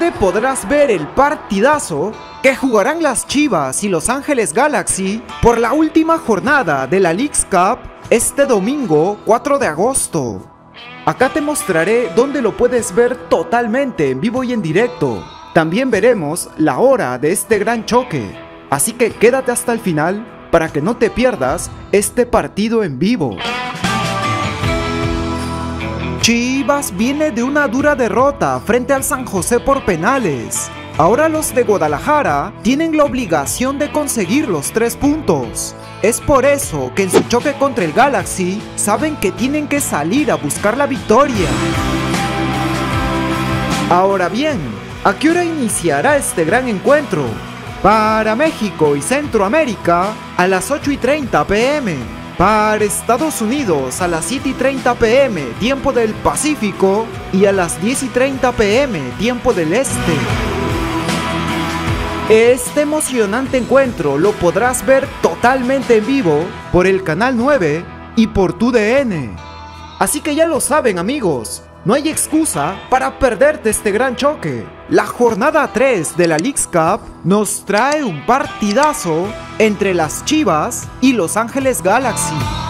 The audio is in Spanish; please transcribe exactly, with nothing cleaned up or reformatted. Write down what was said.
donde podrás ver el partidazo que jugarán las Chivas y Los Ángeles Galaxy por la última jornada de la Leagues Cup este domingo cuatro de agosto. Acá te mostraré dónde lo puedes ver totalmente en vivo y en directo. También veremos la hora de este gran choque, así que quédate hasta el final para que no te pierdas este partido en vivo. Chivas viene de una dura derrota frente al San José por penales. Ahora los de Guadalajara tienen la obligación de conseguir los tres puntos. Es por eso que en su choque contra el Galaxy saben que tienen que salir a buscar la victoria. Ahora bien, ¿a qué hora iniciará este gran encuentro? Para México y Centroamérica a las ocho y treinta pm. Para Estados Unidos a las siete y treinta pm tiempo del Pacífico y a las diez y treinta pm tiempo del Este. Este emocionante encuentro lo podrás ver totalmente en vivo por el canal nueve y por tu D N. Así que ya lo saben, amigos, no hay excusa para perderte este gran choque. La jornada tres de la Leagues Cup nos trae un partidazo entre las Chivas y Los Ángeles Galaxy.